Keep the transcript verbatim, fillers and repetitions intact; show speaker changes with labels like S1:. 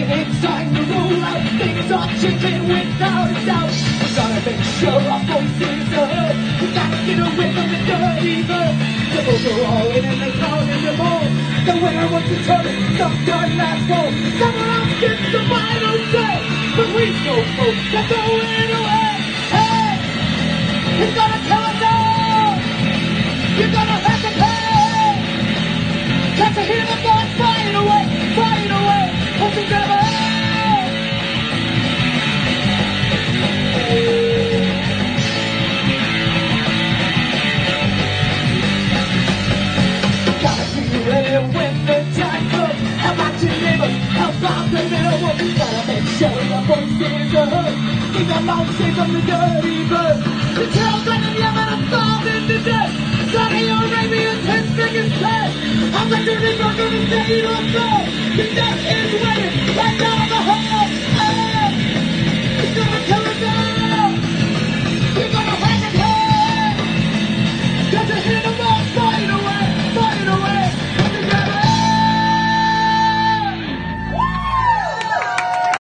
S1: It's time to roll out. Things are changing without a doubt. We gotta make sure our voices are heard. We gotta get away from the dirty bird. The boats are all in and the crowd is involved. The winner wants to turn it, some done last fall. Someone else gets the final say. But we know folks that go in away. Hey, it's gonna kill us all. You're gonna have to pay. Can't you hear the boys flying away, flying away? Hope you grab a gotta be ready when the time comes. How about your neighbors? How about the little one? Gotta make sure your voices are heard. Keep your mouth safe from the dirty bird. The tail's like a yellow and fall in the dirt. Saudi Arabian ten seconds past. I'm like the nigga gonna say to a bird.